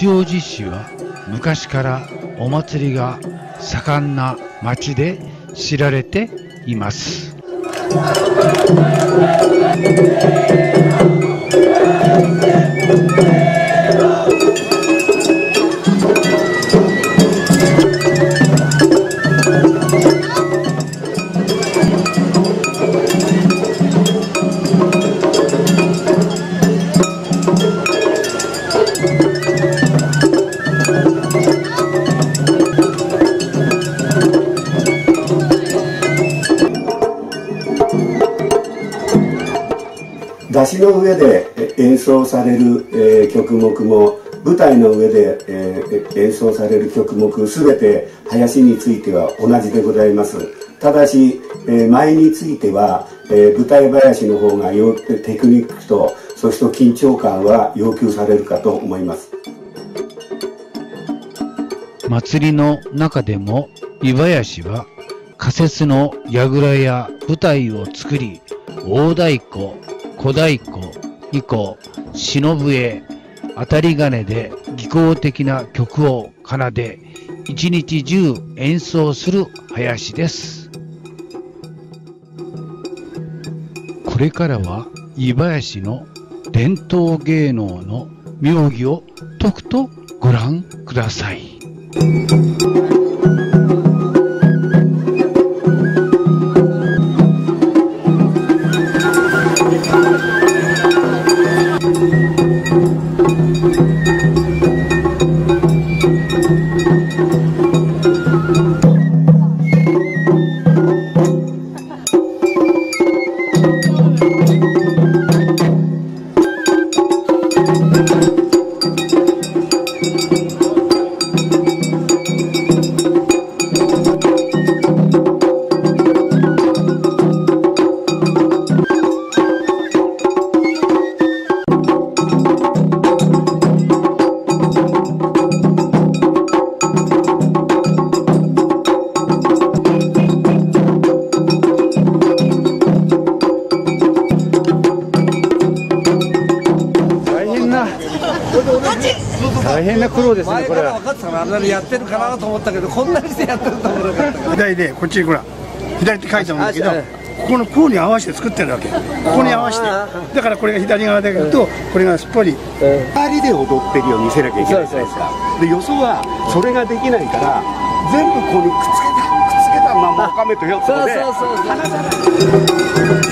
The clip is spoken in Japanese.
八王子市は昔からお祭りが盛んな町で知られています。 山車の上で演奏される曲目も舞台の上で演奏される曲目すべて囃子については同じでございます。ただし舞については舞台囃子の方がテクニックとそして緊張感は要求されるかと思います。 祭りの中でも湯囃子は仮設の櫓や舞台を作り、大太鼓、小太鼓、以降、篠笛、当たり鐘で技巧的な曲を奏で、一日中演奏する囃子です。これからは湯囃子の伝統芸能の妙技をとくとご覧ください。 大変な苦労ですね、これ。 前から分かってたから、あんなにやってるかなと思ったけど、こんなにしてやってると思わなかった。 左で、こっちにほら、左って書いてあるんだけど、ここのこうに合わせて作ってるわけ。ここに合わせて。だからこれが左側だけど、これがすっぽり。 2人で踊ってるように見せなきゃいけないじゃないですか。で、よそはそれができないから、全部ここにくっつけたまま、おかめとひょっとで離さない。